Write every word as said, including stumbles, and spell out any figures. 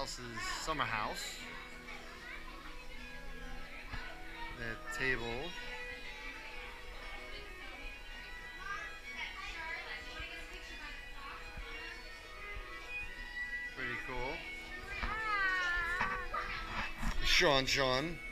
else's summer house. The table. Pretty cool. Sean, Sean.